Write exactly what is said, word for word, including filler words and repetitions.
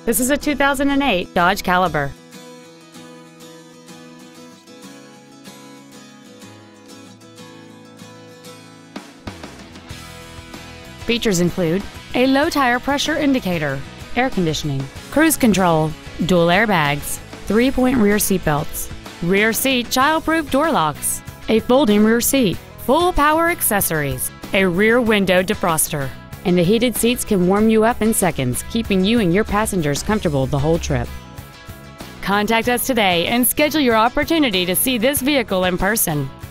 This is a two thousand eight Dodge Caliber. Features include a low tire pressure indicator, air conditioning, cruise control, dual airbags, three-point rear seat belts, rear seat child-proof door locks, a folding rear seat, full power accessories, a rear window defroster, and the heated seats can warm you up in seconds, keeping you and your passengers comfortable the whole trip. Contact us today and schedule your opportunity to see this vehicle in person.